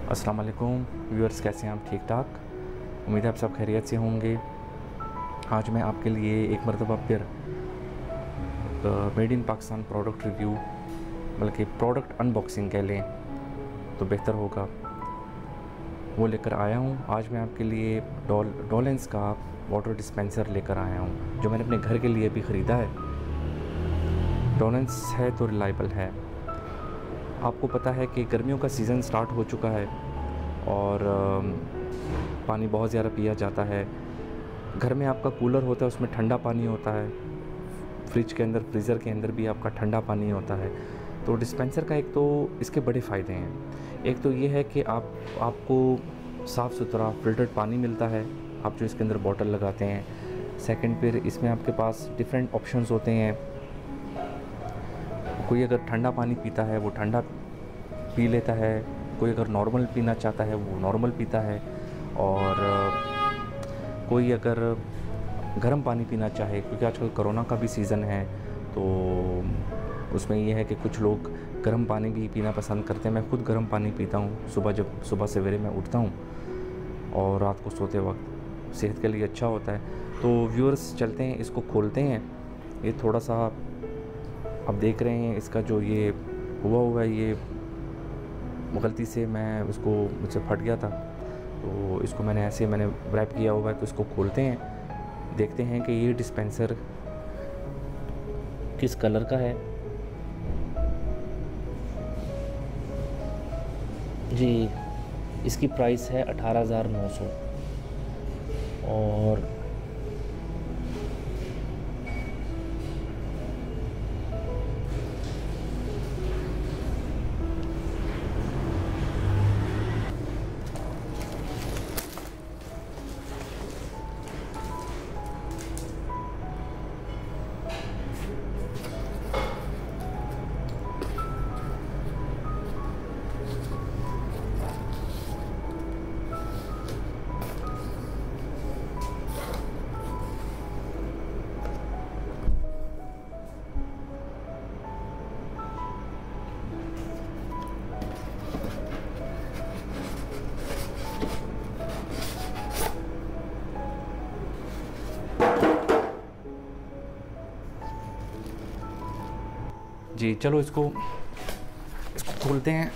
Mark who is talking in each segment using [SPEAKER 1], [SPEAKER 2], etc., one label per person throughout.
[SPEAKER 1] अस्सलाम वालेकुम व्यूअर्स, कैसे हैं आप? ठीक ठाक, उम्मीद है आप सब खैरियत से होंगे। आज मैं आपके लिए एक मरतबा फिर made in Pakistan product review, बल्कि प्रोडक्ट अनबॉक्सिंग कह लें तो बेहतर होगा, वो लेकर आया हूँ। आज मैं आपके लिए डोलेंस का वाटर डिस्पेंसर लेकर आया हूँ, जो मैंने अपने घर के लिए भी ख़रीदा है। डोलेंस है तो रिलायबल है। आपको पता है कि गर्मियों का सीज़न स्टार्ट हो चुका है और पानी बहुत ज़्यादा पिया जाता है। घर में आपका कूलर होता है, उसमें ठंडा पानी होता है। फ्रिज के अंदर, फ्रीज़र के अंदर भी आपका ठंडा पानी होता है। तो डिस्पेंसर का एक तो इसके बड़े फ़ायदे हैं। एक तो ये है कि आपको साफ़ सुथरा फ़िल्टर्ड पानी मिलता है, आप जो इसके अंदर बॉटल लगाते हैं। सेकंड, फिर इसमें आपके पास डिफरेंट ऑप्शंस होते हैं। कोई अगर ठंडा पानी पीता है वो ठंडा पी लेता है, कोई अगर नॉर्मल पीना चाहता है वो नॉर्मल पीता है, और कोई अगर गर्म पानी पीना चाहे, क्योंकि आजकल कोरोना का भी सीज़न है, तो उसमें ये है कि कुछ लोग गर्म पानी भी पीना पसंद करते हैं। मैं ख़ुद गर्म पानी पीता हूँ सुबह सवेरे मैं उठता हूँ, और रात को सोते वक्त सेहत के लिए अच्छा होता है। तो व्यूअर्स, चलते हैं, इसको खोलते हैं। ये थोड़ा सा आप देख रहे हैं, इसका जो ये हुआ है, ये गलती से मुझसे फट गया था, तो इसको मैंने रैप किया हुआ है। तो इसको खोलते हैं, देखते हैं कि ये डिस्पेंसर किस कलर का है। जी, इसकी प्राइस है 18,900 और जी, चलो इसको खोलते हैं।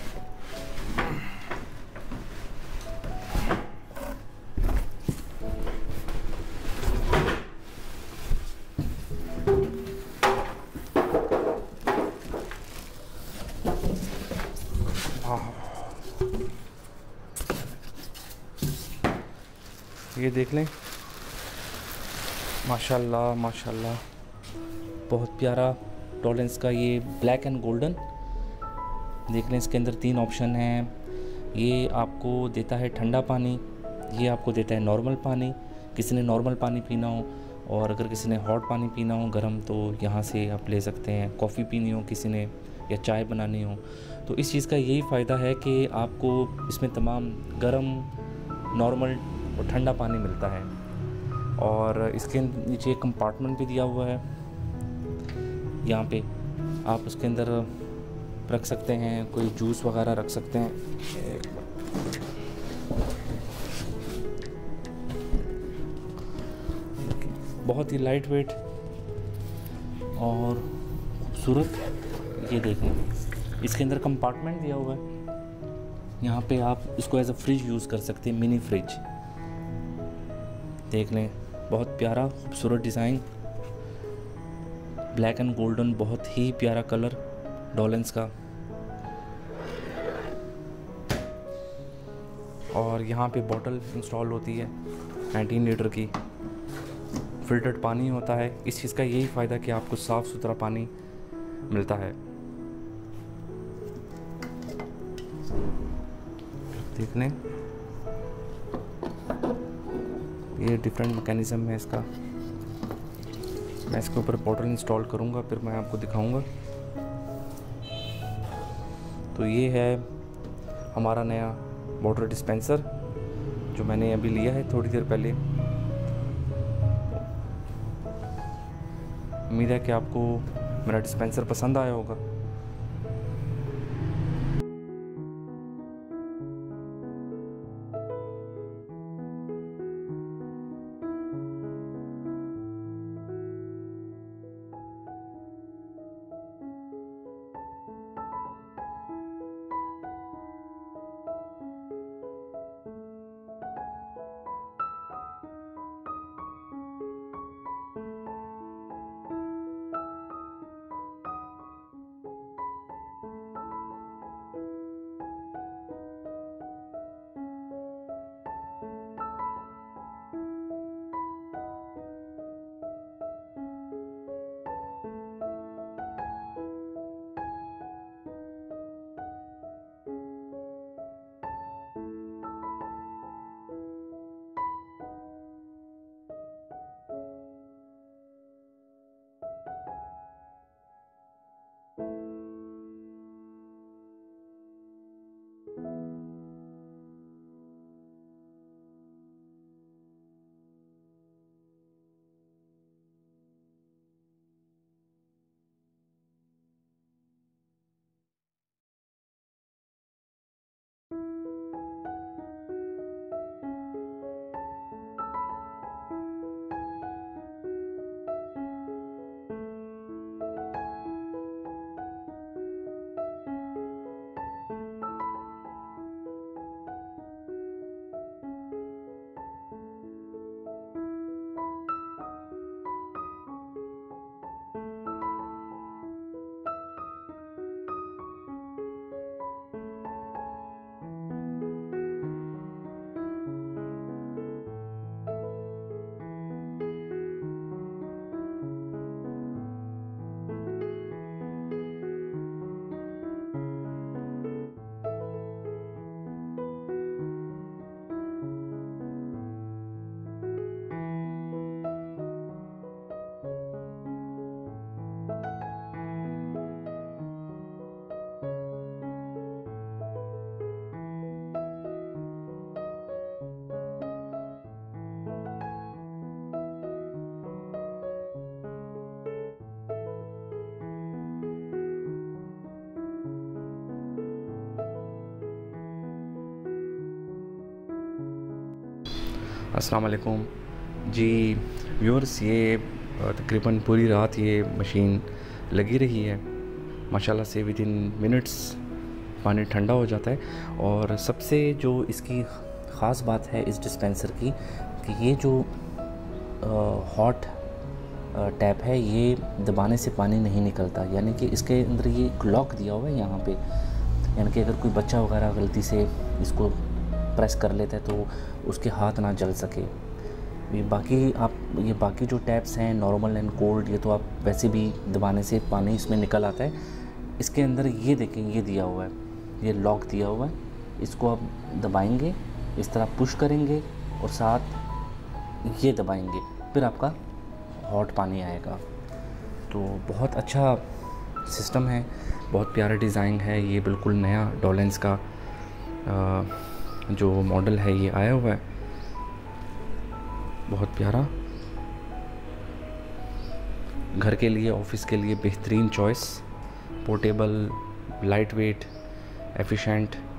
[SPEAKER 1] ये देख लें, माशाल्लाह माशाल्लाह, बहुत प्यारा डोलेंस का ये ब्लैक एंड गोल्डन। देख लें, इसके अंदर 3 ऑप्शन हैं। ये आपको देता है ठंडा पानी, ये आपको देता है नॉर्मल पानी। किसी ने नॉर्मल पानी पीना हो, और अगर किसी ने हॉट पानी पीना हो गर्म, तो यहाँ से आप ले सकते हैं। कॉफ़ी पीनी हो किसी ने, या चाय बनानी हो, तो इस चीज़ का यही फ़ायदा है कि आपको इसमें तमाम गर्म, नॉर्मल और ठंडा पानी मिलता है। और इसके नीचे एक कंपार्टमेंट भी दिया हुआ है। यहाँ पे आप उसके अंदर रख सकते हैं, कोई जूस वगैरह रख सकते हैं। बहुत ही लाइट वेट और खूबसूरत। ये देखें, इसके अंदर कंपार्टमेंट दिया हुआ है। यहाँ पे आप इसको एज अ फ्रिज यूज़ कर सकते हैं, मिनी फ्रिज। देख लें, बहुत प्यारा खूबसूरत डिज़ाइन, ब्लैक एंड गोल्डन, बहुत ही प्यारा कलर डोलेंस का। और यहाँ पे बॉटल इंस्टॉल होती है 19 लीटर की, फ़िल्टर्ड पानी होता है। इस चीज़ का यही फ़ायदा कि आपको साफ़ सुथरा पानी मिलता है। देख लें, ये डिफरेंट मैकेनिज़्म है इसका। मैं इसके ऊपर बॉटल इंस्टॉल करूँगा, फिर मैं आपको दिखाऊँगा। तो ये है हमारा नया वाटर डिस्पेंसर, जो मैंने अभी लिया है थोड़ी देर पहले। उम्मीद है कि आपको मेरा डिस्पेंसर पसंद आया होगा। अस्सलाम वालेकुम जी व्यूअर्स। ये तकरीबन पूरी रात ये मशीन लगी रही है। माशाल्लाह से विद इन मिनट्स पानी ठंडा हो जाता है। और सबसे जो इसकी ख़ास बात है इस डिस्पेंसर की कि ये जो हॉट टैप है ये दबाने से पानी नहीं निकलता, यानी कि इसके अंदर ये लॉक दिया हुआ है यहाँ पे, यानी कि अगर कोई बच्चा वगैरह गलती से इसको प्रेस कर लेता है तो उसके हाथ ना जल सके। ये बाकी जो टैप्स हैं नॉर्मल एंड कोल्ड, ये तो आप वैसे भी दबाने से पानी इसमें निकल आता है। इसके अंदर ये देखें, ये दिया हुआ है, ये लॉक दिया हुआ है। इसको आप दबाएंगे, इस तरह पुश करेंगे और साथ ये दबाएंगे, फिर आपका हॉट पानी आएगा। तो बहुत अच्छा सिस्टम है, बहुत प्यारा डिज़ाइन है। ये बिल्कुल नया डोलेंस का जो मॉडल है ये आया हुआ है, बहुत प्यारा। घर के लिए, ऑफिस के लिए बेहतरीन choice, portable, light weight, efficient.